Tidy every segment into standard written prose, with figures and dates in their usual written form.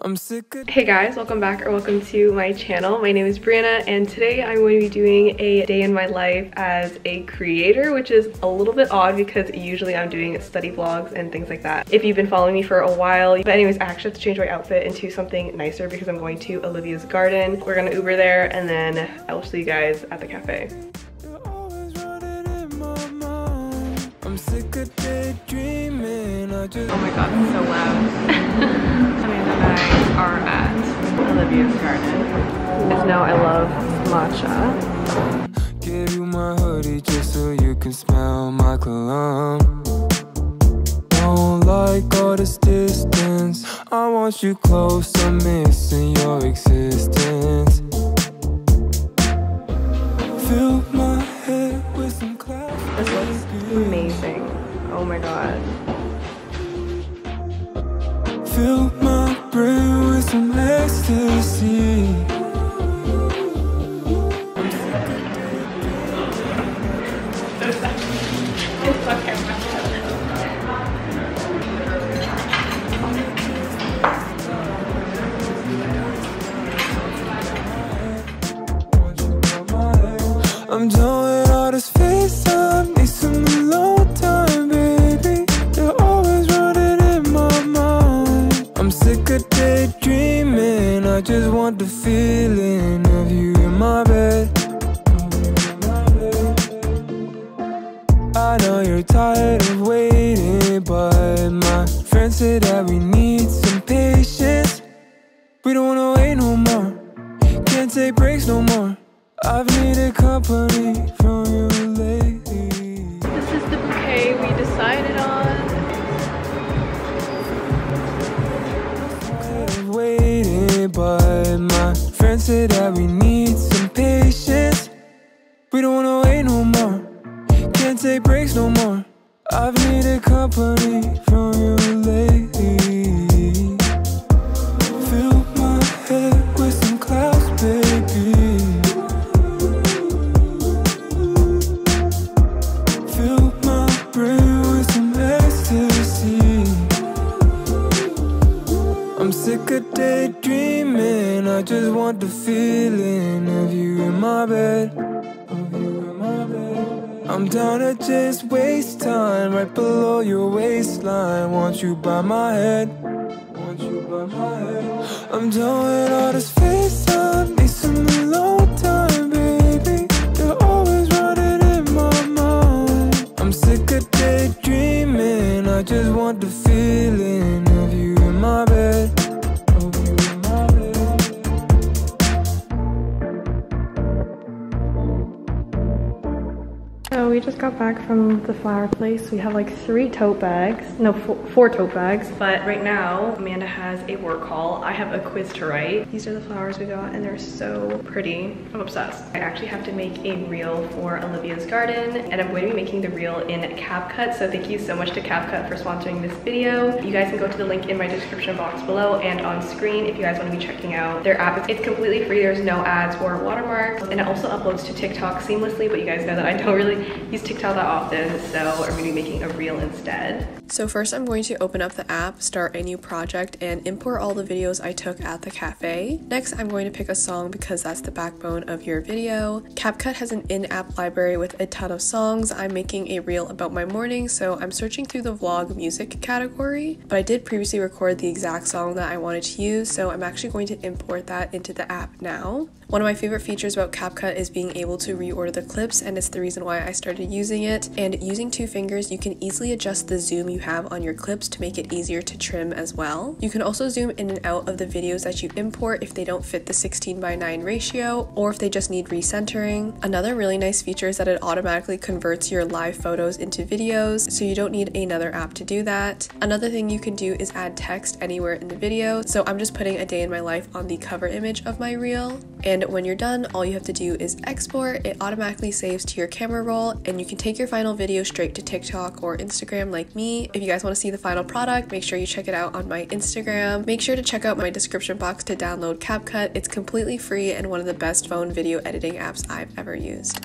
Hey guys, welcome back or welcome to my channel. My name is Brianna and today I'm going to be doing a day in my life as a creator, which is a little bit odd because usually I'm doing study vlogs and things like that if you've been following me for a while. But anyways, I actually have to change my outfit into something nicer because I'm going to Olivia's Garden. We're gonna Uber there and then I will see you guys at the cafe. Oh my god, it's so loud. Amanda and I are at Olivia's Garden. As now I love matcha. Give you my hoodie just so you can smell my cologne. Don't like all this distance. I want you close, I'm missing your existence. Fill my head with some clouds. This looks amazing. Oh my god. Fill my brain with some ecstasy. I'm done with all this FaceTime, need some alone time, baby. You're always running in my mind. I'm sick of daydreaming, I just want the feeling of you in my bed. I know you're tired of waiting, but my friends say that we need some patience. We don't wanna wait no more, can't take breaks no more. I've needed company from you lately. This is the bouquet we decided on. Waiting, but my friends say that we need some patience. We don't wanna wait no more, can't take breaks no more. I've needed company from you lately. Fill my head with some clouds, baby. I'm sick of daydreaming, I just want the feeling of you in my bed. I'm down to just waste time right below your waistline. Want you by my head. I'm done with all this FaceTime, need some alone time, baby. You're always running in my mind. I'm sick of daydreaming, I just want the feeling of you in my bed. So we just got back from the flower place. We have like 3 tote bags, no, 4 tote bags. But right now, Amanda has a work haul. I have a quiz to write. These are the flowers we got and they're so pretty. I'm obsessed. I actually have to make a reel for Olivia's Garden and I'm going to be making the reel in CapCut. So thank you so much to CapCut for sponsoring this video. You guys can go to the link in my description box below and on screen if you guys want to be checking out their app. It's completely free. There's no ads or watermarks and it also uploads to TikTok seamlessly, but you guys know that I don't really use TikTok that often, so I'm going to be making a reel instead. So first I'm going to open up the app, start a new project, and import all the videos I took at the cafe. Next, I'm going to pick a song because that's the backbone of your video. CapCut has an in-app library with a ton of songs. I'm making a reel about my morning, so I'm searching through the vlog music category, but I did previously record the exact song that I wanted to use, so I'm actually going to import that into the app now. One of my favorite features about CapCut is being able to reorder the clips, and it's the reason why I started using it. And using 2 fingers, you can easily adjust the zoom you have on your clips to make it easier to trim as well. You can also zoom in and out of the videos that you import if they don't fit the 16:9 ratio, or if they just need recentering. Another really nice feature is that it automatically converts your live photos into videos, so you don't need another app to do that. Another thing you can do is add text anywhere in the video, so I'm just putting a day in my life on the cover image of my reel. And when you're done, all you have to do is export. It automatically saves to your camera roll, and you can take your final video straight to TikTok or Instagram like me. If you guys want to see the final product, make sure you check it out on my Instagram. Make sure to check out my description box to download CapCut. It's completely free and one of the best phone video editing apps I've ever used.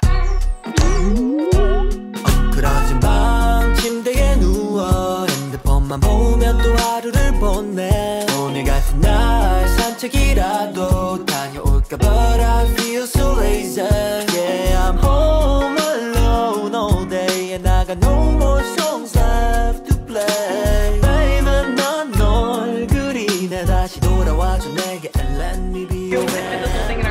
침대에 누워 핸드폰만 보며 또 하루를 보내 오늘 같은 날 산책이라도 다녀올까 But I feel so lazy Yeah I'm home alone all day And I got no more songs left to play Baby 난 널 그리네 다시 돌아와줘 내게 And let me be your man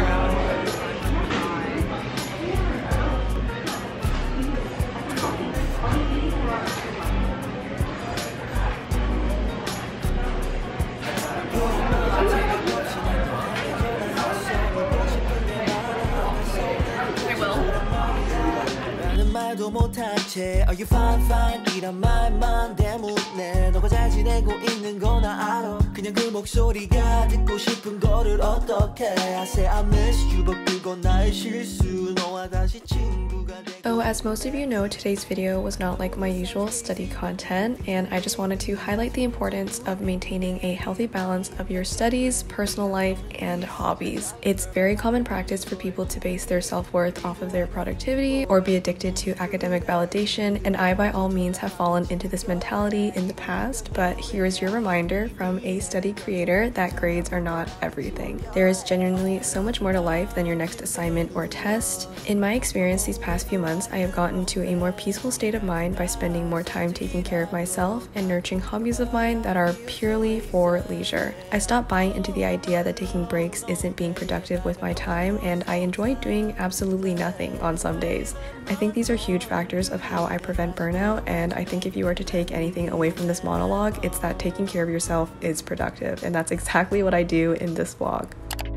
말도 못한 채 Are you fine fine 이란 말만 때문에 너가 잘 지내고 있는 거 나 알아 그냥 그 목소리가 듣고 싶은 거를 어떡해 I say I miss you but 그건 나의 실수 너와 다시 친구가 돼 Oh, as most of you know, today's video was not like my usual study content, and I just wanted to highlight the importance of maintaining a healthy balance of your studies, personal life, and hobbies. It's very common practice for people to base their self-worth off of their productivity or be addicted to academic validation, and I by all means have fallen into this mentality in the past, but here's your reminder from a study creator that grades are not everything. There is genuinely so much more to life than your next assignment or test. In my experience these past few months, I have gotten to a more peaceful state of mind by spending more time taking care of myself and nurturing hobbies of mine that are purely for leisure. I stopped buying into the idea that taking breaks isn't being productive with my time, and I enjoy doing absolutely nothing on some days. I think these are huge factors of how I prevent burnout, and I think if you were to take anything away from this monologue, it's that taking care of yourself is productive, and that's exactly what I do in this vlog.